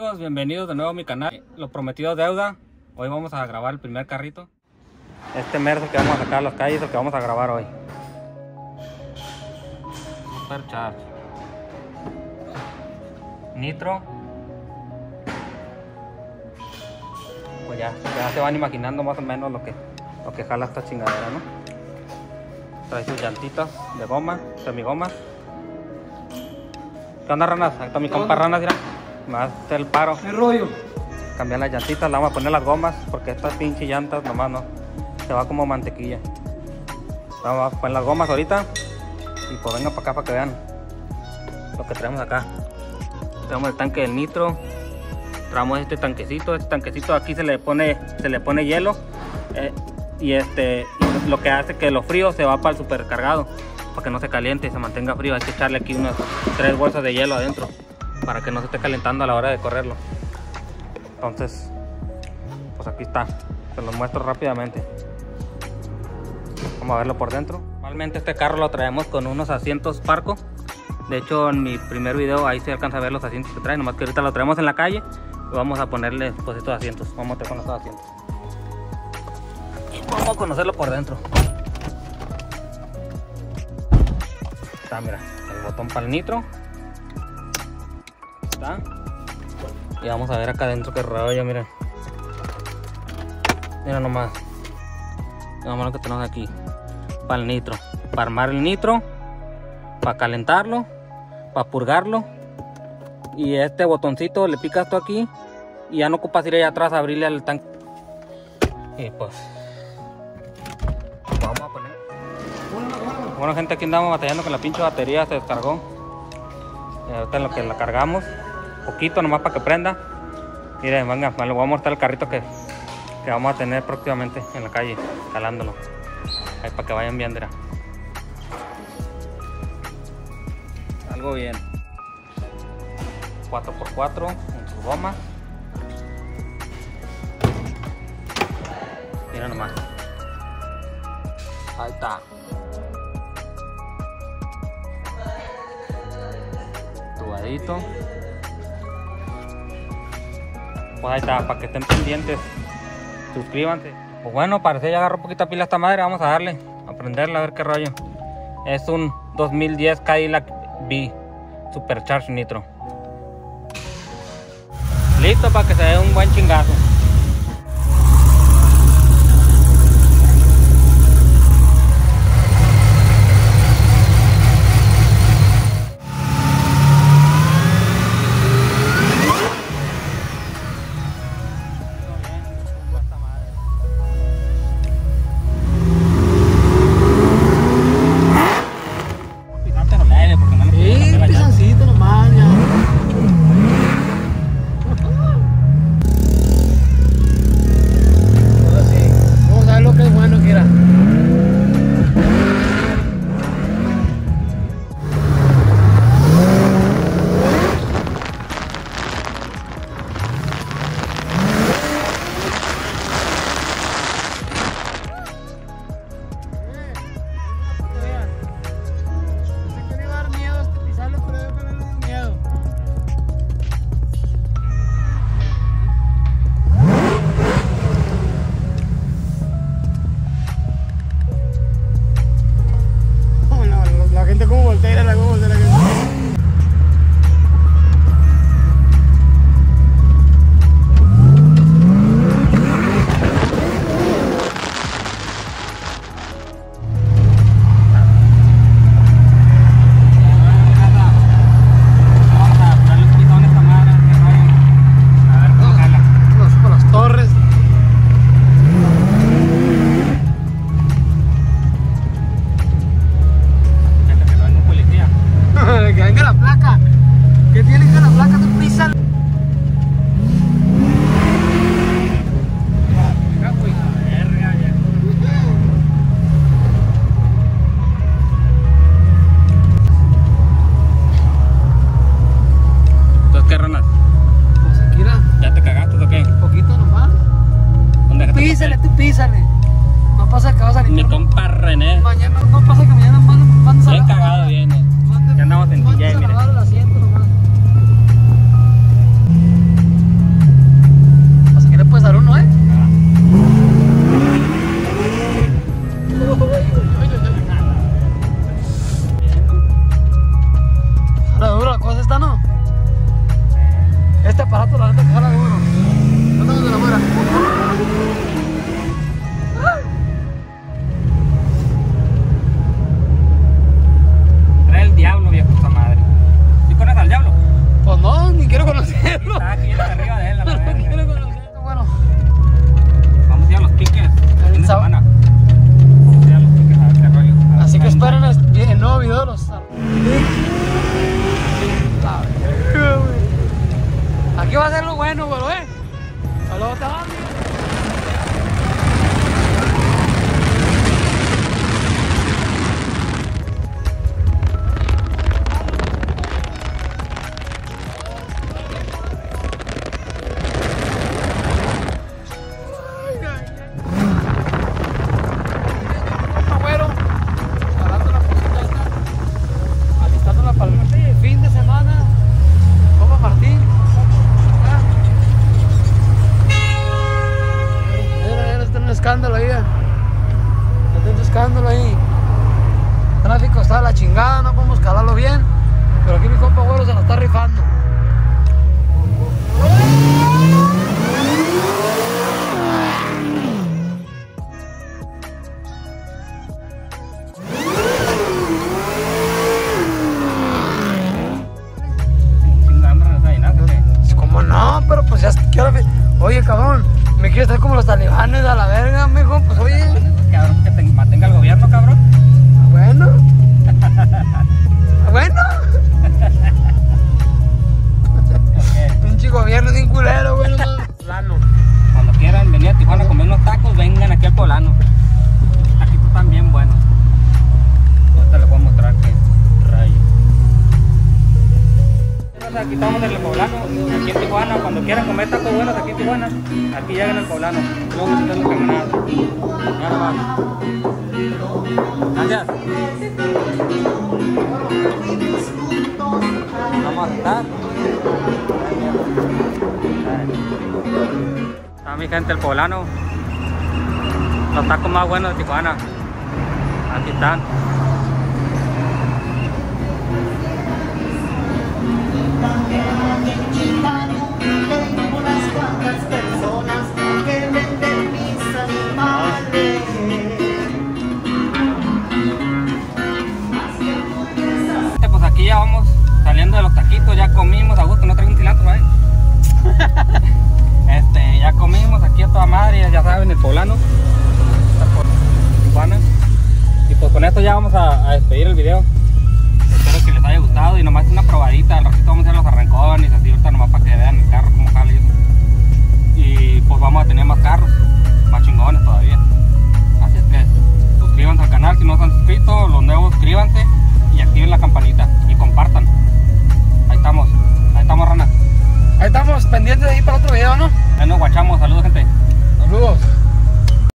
amigos, bienvenidos de nuevo a mi canal. Lo prometido deuda. Hoy vamos a grabar el primer carrito. Este mero es el que vamos a sacar a las calles, el que vamos a grabar hoy. Supercharge. Nitro. Pues ya se van imaginando más o menos lo que jala esta chingadera, ¿no? Trae sus llantitas de goma, semigomas. ¿Qué onda, ranas? Ahí está mi compa Ranas, mira. Me va a hacer el paro. ¿Qué rollo? Cambiar las llantitas, le vamos a poner las gomas porque estas pinches llantas nomás no. Se va como mantequilla. Vamos a poner las gomas ahorita. Y pues vengan para acá para que vean lo que traemos acá. Traemos el tanque del nitro. Traemos este tanquecito aquí se le pone hielo. Y lo que hace que lo frío se va para el supercargado. Para que no se caliente y se mantenga frío. Hay que echarle aquí unas 3 bolsas de hielo adentro. Para que no se esté calentando a la hora de correrlo. Entonces, pues aquí está. Se los muestro rápidamente. Vamos a verlo por dentro. Normalmente este carro lo traemos con unos asientos Parco. De hecho, en mi primer video ahí se alcanza a ver los asientos que trae. Nomás que ahorita lo traemos en la calle. Y vamos a ponerle pues estos asientos. Vamos a meter con estos asientos. Y vamos a conocerlo por dentro. Está, mira, el botón para el nitro. Está. Y vamos a ver acá adentro qué rollo, miren. Mira nomás. Vamos a lo que tenemos aquí. Para el nitro. Para armar el nitro. Para calentarlo. Para purgarlo. Y este botoncito le picas esto aquí. Y ya no ocupas ir allá atrás a abrirle al tanque. Y pues vamos a poner. Bueno, gente, aquí andamos batallando con la pinche batería. Se descargó. Y ahorita en lo que la cargamos. Poquito nomás para que prenda. Miren, venga, le voy a mostrar el carrito que vamos a tener próximamente en la calle, calándolo. Ahí para que vayan viendo, mira. Algo bien. 4x4 con sus gomas. Mira nomás. Ahí está. Tubadito. Pues ahí está, para que estén pendientes. Suscríbanse. Pues bueno, parece ya agarró poquita pila esta madre. Vamos a darle, a prenderla, a ver qué rollo. Es un 2010 Cadillac V Supercharge Nitro. Listo para que se dé un buen chingazo. checándolo ahí. El tráfico está de la chingada, no podemos calarlo bien. Pero aquí mi compa Güero se la está rifando. ¿Cómo no? Pero pues ya quiero... Oye, cabrón, me quieres estar como los talibanes a la verga, mijo. Pues oye. Cabrón, que te mantenga el gobierno, cabrón. Bueno. Bueno. Pinche gobierno sin culero, güey. Plano. Cuando quieran venir a Tijuana a comer unos tacos, vengan aquí al Poblano. Aquí están bien buenos. Ahorita les voy a mostrar que rayo. Aquí estamos en el Poblano, aquí en Tijuana. Cuando quieran comer tacos buenos aquí en Tijuana, aquí llegan al Poblano. Luego visitan los camaradas. Ya nomás. Gracias. Vamos a estar. Está mi gente el Poblano. Los tacos más buenos de Tijuana. Aquí están. Pues aquí ya vamos saliendo de los taquitos, ya comimos a gusto, no traigo un cilantro, ¿eh? Ya comimos aquí a toda madre, ya saben, el Poblano, está por Tijuana. Y pues con esto ya vamos a despedir el video. Espero que les haya gustado y nomás una probadita, al ratito vamos a hacer los